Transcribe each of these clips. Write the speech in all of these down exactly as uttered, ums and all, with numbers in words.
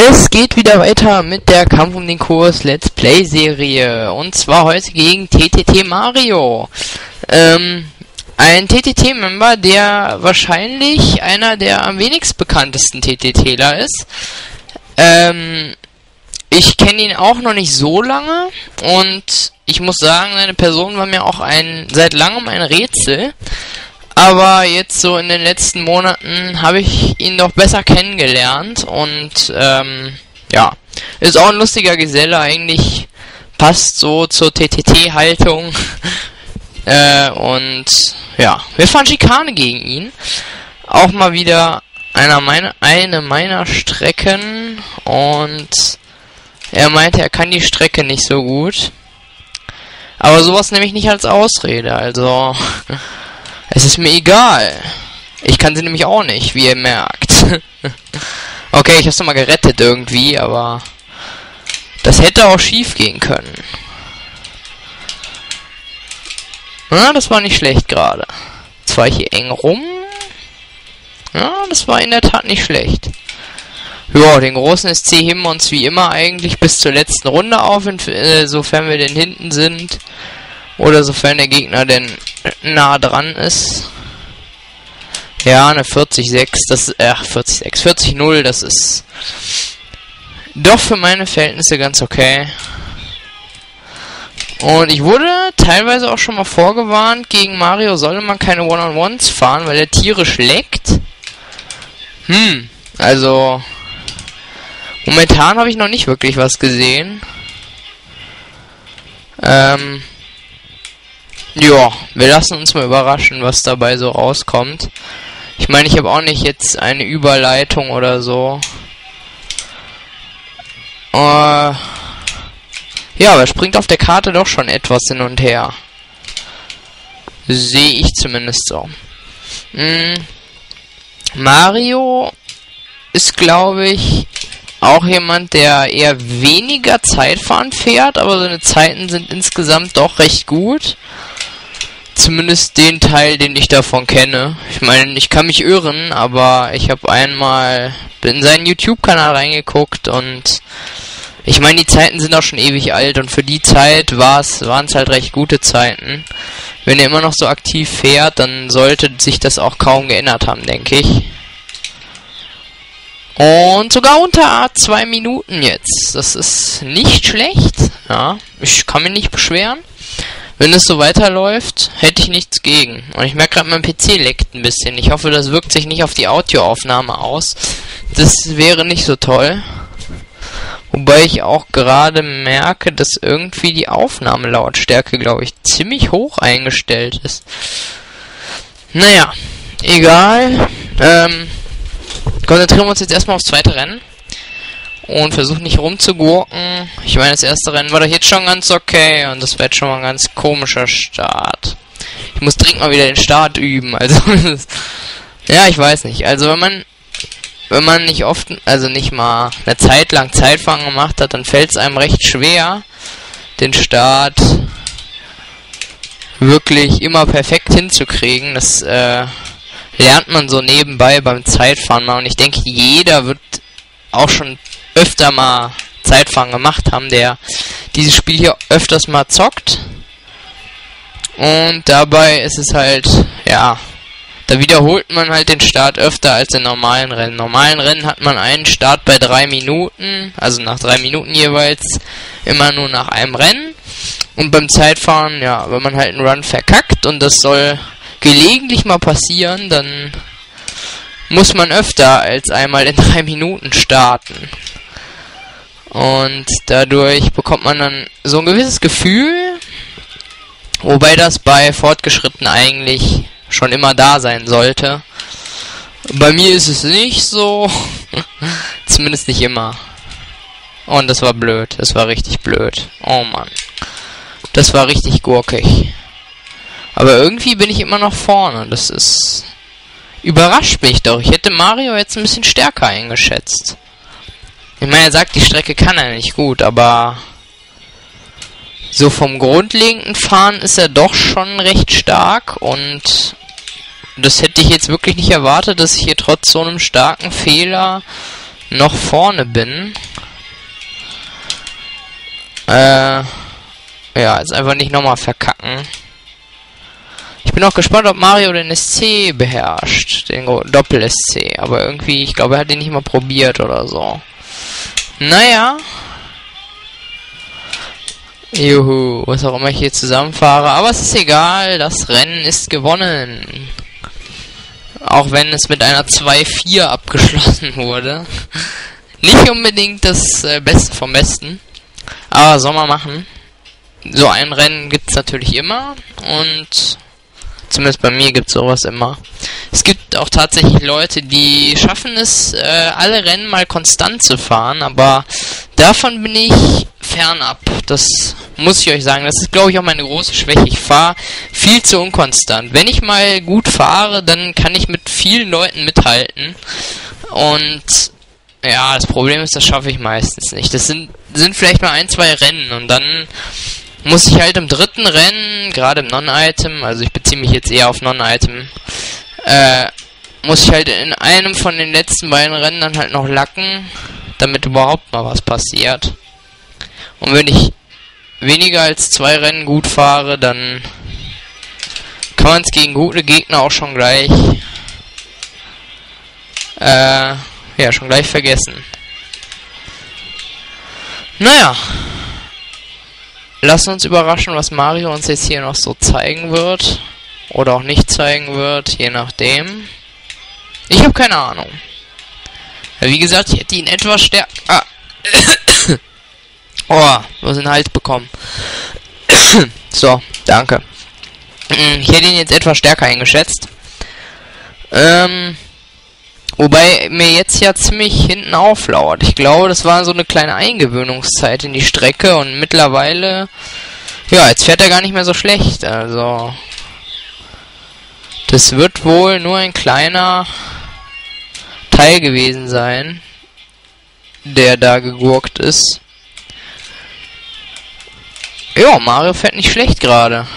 Es geht wieder weiter mit der Kampf um den Kurs Let's Play Serie. Und zwar heute gegen T T T Mario. Ähm, ein T T T-Member, der wahrscheinlich einer der am wenigst bekanntesten TTTler ist. Ähm, ich kenne ihn auch noch nicht so lange. Und ich muss sagen, seine Person war mir auch ein seit langem ein Rätsel. Aber jetzt so in den letzten Monaten habe ich ihn doch besser kennengelernt und ähm, ja, ist auch ein lustiger Geselle, eigentlich passt so zur T T T-Haltung äh, und ja, wir fahren Schikane gegen ihn, auch mal wieder einer meiner, eine meiner Strecken und er meinte, er kann die Strecke nicht so gut, aber sowas nehme ich nicht als Ausrede, also... Es ist mir egal. Ich kann sie nämlich auch nicht, wie ihr merkt. Okay, ich hab's nochmal gerettet irgendwie, aber... Das hätte auch schief gehen können. Ja, das war nicht schlecht gerade. Jetzt war ich hier eng rum. Ja, das war in der Tat nicht schlecht. Ja, den großen S C heben wir uns wie immer eigentlich bis zur letzten Runde auf, insofern wir denn hinten sind. Oder sofern der Gegner denn nah dran ist. Ja, eine vierzig sechs, das ist, ach, vierzig sechs, vierzig null, das ist doch für meine Verhältnisse ganz okay. Und ich wurde teilweise auch schon mal vorgewarnt, gegen Mario solle man keine One-on-Ones fahren, weil er tierisch leckt. Hm, also momentan habe ich noch nicht wirklich was gesehen. Ähm... Ja, wir lassen uns mal überraschen, was dabei so rauskommt. Ich meine, ich habe auch nicht jetzt eine Überleitung oder so. Äh, ja, aber er springt auf der Karte doch schon etwas hin und her. Sehe ich zumindest so. Hm. Mario ist, glaube ich, auch jemand, der eher weniger Zeitfahren fährt, aber seine Zeiten sind insgesamt doch recht gut. Zumindest den Teil, den ich davon kenne. Ich meine, ich kann mich irren, aber ich habe einmal in seinen YouTube-Kanal reingeguckt und ich meine, die Zeiten sind auch schon ewig alt und für die Zeit war's, waren es halt recht gute Zeiten. Wenn er immer noch so aktiv fährt, dann sollte sich das auch kaum geändert haben, denke ich. Und sogar unter zwei Minuten jetzt. Das ist nicht schlecht. Ja, ich kann mich nicht beschweren. Wenn es so weiterläuft, hätte ich nichts gegen. Und ich merke gerade, mein P C leckt ein bisschen. Ich hoffe, das wirkt sich nicht auf die Audioaufnahme aus. Das wäre nicht so toll. Wobei ich auch gerade merke, dass irgendwie die Aufnahmelautstärke, glaube ich, ziemlich hoch eingestellt ist. Naja, egal. Ähm, konzentrieren wir uns jetzt erstmal aufs zweite Rennen. Und versucht nicht rumzugurken. Ich meine, das erste Rennen war doch jetzt schon ganz okay. Und das wird schon mal ein ganz komischer Start. Ich muss dringend mal wieder den Start üben. Also, ja, ich weiß nicht. Also, wenn man wenn man nicht oft, also nicht mal eine Zeit lang Zeitfahren gemacht hat, dann fällt es einem recht schwer, den Start wirklich immer perfekt hinzukriegen. Das äh, lernt man so nebenbei beim Zeitfahren mal. Und ich denke, jeder wird auch schon öfter mal Zeitfahren gemacht haben, der dieses Spiel hier öfters mal zockt. Und dabei ist es halt, ja, da wiederholt man halt den Start öfter als in normalen Rennen. In normalen Rennen hat man einen Start bei drei Minuten, also nach drei Minuten jeweils, immer nur nach einem Rennen. Und beim Zeitfahren, ja, wenn man halt einen Run verkackt, und das soll gelegentlich mal passieren, dann muss man öfter als einmal in drei Minuten starten. Und dadurch bekommt man dann so ein gewisses Gefühl, wobei das bei Fortgeschrittenen eigentlich schon immer da sein sollte. Bei mir ist es nicht so, zumindest nicht immer. Und das war blöd, das war richtig blöd. Oh Mann, das war richtig gurkig. Aber irgendwie bin ich immer noch vorne, das ist... Überrascht mich doch. Ich hätte Mario jetzt ein bisschen stärker eingeschätzt. Ich meine, er sagt, die Strecke kann er nicht gut, aber so vom grundlegenden Fahren ist er doch schon recht stark und das hätte ich jetzt wirklich nicht erwartet, dass ich hier trotz so einem starken Fehler noch vorne bin. Äh, ja, jetzt einfach nicht nochmal verkacken. Ich bin auch gespannt, ob Mario den S C beherrscht. Den Doppel-S C. Aber irgendwie, ich glaube, er hat den nicht mal probiert oder so. Naja. Juhu, was auch immer ich hier zusammenfahre. Aber es ist egal, das Rennen ist gewonnen. Auch wenn es mit einer zwei vier abgeschlossen wurde. Nicht unbedingt das äh, Beste vom Besten. Aber soll man machen. So ein Rennen gibt es natürlich immer. Und zumindest bei mir gibt es sowas immer. Es gibt auch tatsächlich Leute, die schaffen es, äh, alle Rennen mal konstant zu fahren. Aber davon bin ich fernab. Das muss ich euch sagen. Das ist, glaube ich, auch meine große Schwäche. Ich fahre viel zu unkonstant. Wenn ich mal gut fahre, dann kann ich mit vielen Leuten mithalten. Und ja, das Problem ist, das schaffe ich meistens nicht. Das sind, sind vielleicht mal ein, zwei Rennen. Und dann muss ich halt im dritten Rennen, gerade im Non-Item, also ich beziehe mich jetzt eher auf Non-Item, äh, muss ich halt in einem von den letzten beiden Rennen dann halt noch lacken, damit überhaupt mal was passiert. Und wenn ich weniger als zwei Rennen gut fahre, dann kann man es gegen gute Gegner auch schon gleich, äh, ja, schon gleich vergessen. Naja. Lassen uns überraschen, was Mario uns jetzt hier noch so zeigen wird. Oder auch nicht zeigen wird, je nachdem. Ich habe keine Ahnung. Ja, wie gesagt, ich hätte ihn etwas stärker... Ah. Oh, du hast den Hals bekommen. So, danke. Ich hätte ihn jetzt etwas stärker eingeschätzt. Ähm... Wobei mir jetzt ja ziemlich hinten auflauert. Ich glaube, das war so eine kleine Eingewöhnungszeit in die Strecke und mittlerweile, ja, jetzt fährt er gar nicht mehr so schlecht. Also, das wird wohl nur ein kleiner Teil gewesen sein, der da gegurkt ist. Ja, Mario fährt nicht schlecht gerade.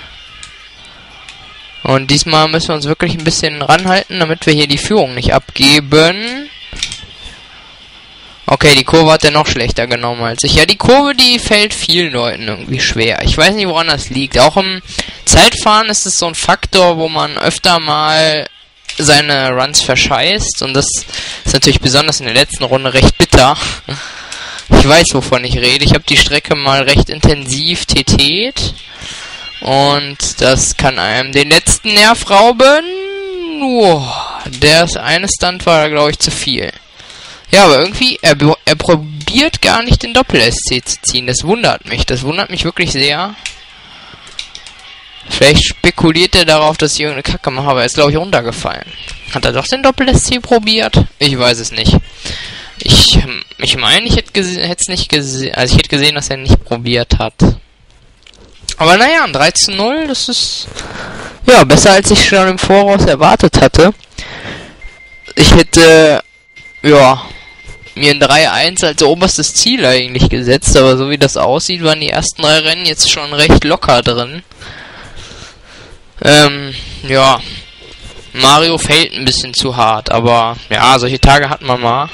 Und diesmal müssen wir uns wirklich ein bisschen ranhalten, damit wir hier die Führung nicht abgeben. Okay, die Kurve hat er noch schlechter genommen als ich. Ja, die Kurve, die fällt vielen Leuten irgendwie schwer. Ich weiß nicht, woran das liegt. Auch im Zeitfahren ist es so ein Faktor, wo man öfter mal seine Runs verscheißt. Und das ist natürlich besonders in der letzten Runde recht bitter. Ich weiß, wovon ich rede. Ich habe die Strecke mal recht intensiv TT't. Und das kann einem den letzten Nerv rauben. Oh, der eine Stunt war, glaube ich, zu viel. Ja, aber irgendwie, er, er probiert gar nicht den Doppel-S C zu ziehen. Das wundert mich. Das wundert mich wirklich sehr. Vielleicht spekuliert er darauf, dass ich irgendeine Kacke mache, aber er ist, glaube ich, runtergefallen. Hat er doch den Doppel-S C probiert? Ich weiß es nicht. Ich, ich meine, ich hätte es nicht gesehen, also ich hätte gesehen, dass er nicht probiert hat. Aber naja, ein drei zu null, das ist, ja, besser als ich schon im Voraus erwartet hatte. Ich hätte, ja, mir ein drei eins als oberstes Ziel eigentlich gesetzt, aber so wie das aussieht, waren die ersten drei Rennen jetzt schon recht locker drin. Ähm, ja, Mario fällt ein bisschen zu hart, aber ja, solche Tage hat man mal.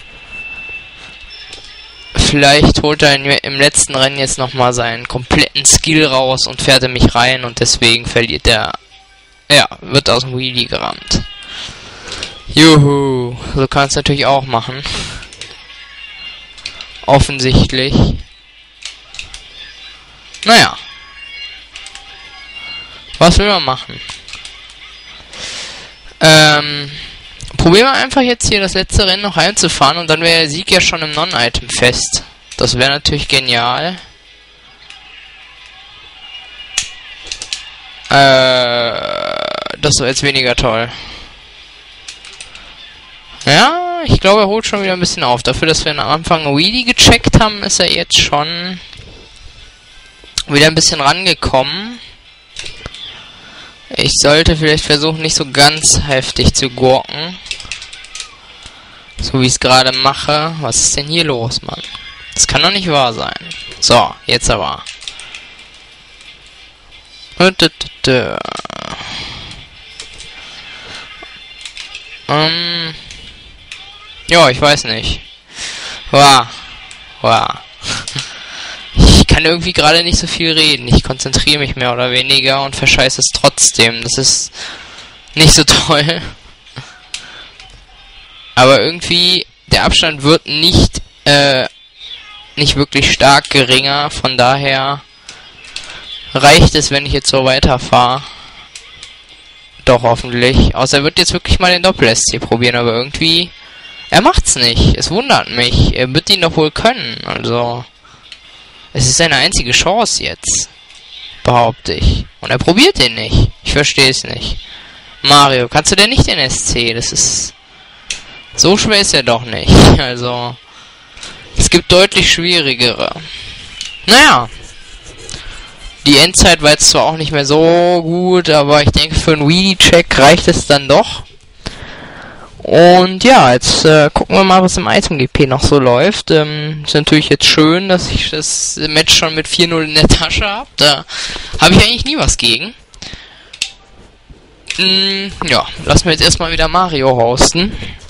Vielleicht holt er im letzten Rennen jetzt nochmal seinen kompletten Skill raus und fährt er mich rein und deswegen verliert er, ja, wird aus dem Wheelie gerammt. Juhu, so kann es natürlich auch machen. Offensichtlich. Naja. Was will man machen? Ähm... Probieren wir einfach jetzt hier das letzte Rennen noch einzufahren und dann wäre der Sieg ja schon im Non-Item fest. Das wäre natürlich genial. Äh, das war jetzt weniger toll. Ja, ich glaube, er holt schon wieder ein bisschen auf. Dafür, dass wir am Anfang Wheelie gecheckt haben, ist er jetzt schon wieder ein bisschen rangekommen. Ich sollte vielleicht versuchen, nicht so ganz heftig zu gurken. So wie ich es gerade mache. Was ist denn hier los, Mann? Das kann doch nicht wahr sein. So, jetzt aber. Ähm. Ja, ich weiß nicht. Wow. Wow. Ich kann irgendwie gerade nicht so viel reden. Ich konzentriere mich mehr oder weniger und verscheiße es trotzdem. Das ist nicht so toll. Aber irgendwie, der Abstand wird nicht, äh, nicht wirklich stark geringer. Von daher reicht es, wenn ich jetzt so weiterfahre. Doch, hoffentlich. Außer er wird jetzt wirklich mal den Doppel-S C probieren, aber irgendwie... Er macht's nicht. Es wundert mich. Er wird ihn doch wohl können. Also... Es ist seine einzige Chance jetzt. Behaupte ich. Und er probiert den nicht. Ich verstehe es nicht. Mario, kannst du denn nicht den S C? Das ist... So schwer ist er doch nicht. Also... Es gibt deutlich schwierigere. Naja. Die Endzeit war jetzt zwar auch nicht mehr so gut, aber ich denke, für einen Wii-Check reicht es dann doch. Und ja, jetzt äh, gucken wir mal, was im Item G P noch so läuft. Ähm, ist natürlich jetzt schön, dass ich das Match schon mit vier null in der Tasche habe. Da habe ich eigentlich nie was gegen. Mm, ja, lassen wir jetzt erstmal wieder Mario hosten.